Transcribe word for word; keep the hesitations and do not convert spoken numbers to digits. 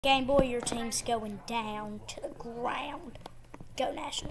Game Boy, your team's going down to the ground. Go Nationals.